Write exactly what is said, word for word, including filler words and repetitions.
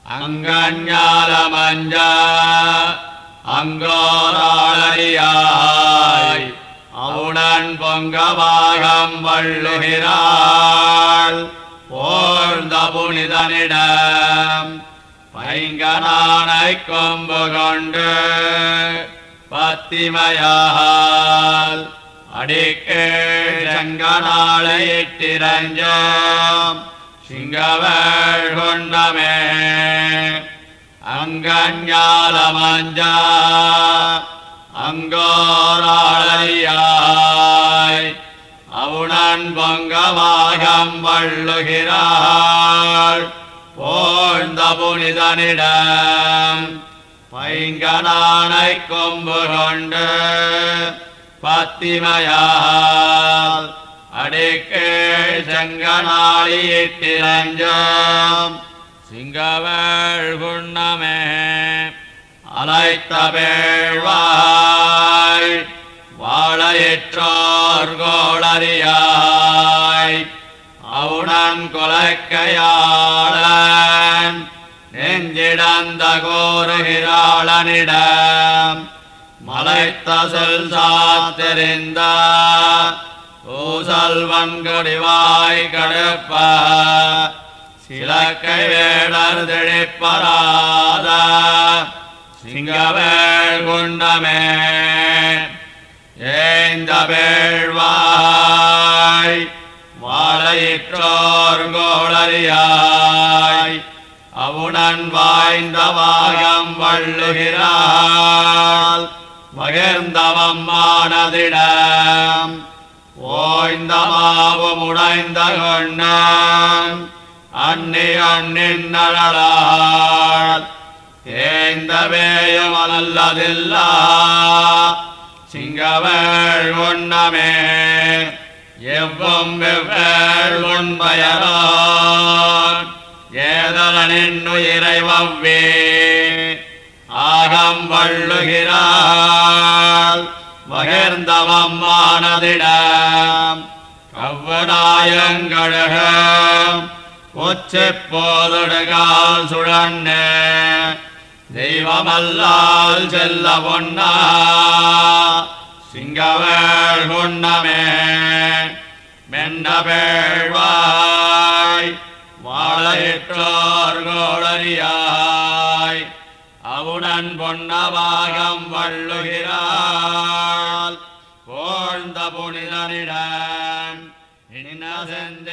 அங்கஞாலமஞ்ச அங்கோராளரியாய் அவுணன் பொங்கவாகம் வள்ளுகிறாள் போழ்ந்த புனிதனிடம் பைங்கனானை கொம்பு கொண்டு பத்திமையால் அடிக்கீழ் செங்கனாளை இட்டிரஞ்சம் சிங்கவேள் கொண்டமே அங்கஞாலமஞ்ச அங்கோராளரியாய் அவுணன் பொங்கவாகம் வள்ளுகிறாள் போழ்ந்த புனிதனிடம் பைங்கனானை கொம்பு கொண்டு பத்திமையால் அடிக்கீழ் செங்கனாளி இட்டிரஞ்சம் சிங்கவேள் குண்ணமே அலைத்த பேழ்வாய் வாழையிற்றோர் கோளரியாய் அவுணன் கொலைக்கையாளன் நெஞ்சிடந்த கோருகிறாளனிடம் மலைத்த செல் சாத்தெறிந்த ஊசல் வன்கொடிவாய் கடுப்ப சிலக்கை வேடர் திழிப்பராத சிங்கவேள் குண்டமே ஏந்த பேழ்வாய் வாழையிற்றோர் கோளரியாய் அவுணன் வாய்ந்த வாகம் வள்ளுகிறாள் மகிழ்ந்தவம்மானதிடம் ஓய்ந்த மாவும் உடைந்த கொண்ணம் அன்னி அண்ணின் நழலாள் தேய்ந்த வேயும் அல்லதில்லா சிங்கவேள் உண்ணமே எவ்வும் வெவ்வேள் உண்பயரோ ஏதலனின்னுயிரை வவ்வே ஆகம் வள்ளுகிறாள் மகிழ்ந்தவம்மானதிடம் கவ்வநாயங்கழகம் உச்சிப்போதுடுகால் சுழன்னே தெய்வமல்லால் செல்ல பொன்னா சிங்கவேள் குண்ணமே மென்ன பேழ்வாய் வாழையிற்றோர் கோளரியாய் அவுணன் பொன்னவாகம் வள்ளுகிறாள் போழ்ந்த புனிதனிடம் இனின சென்ற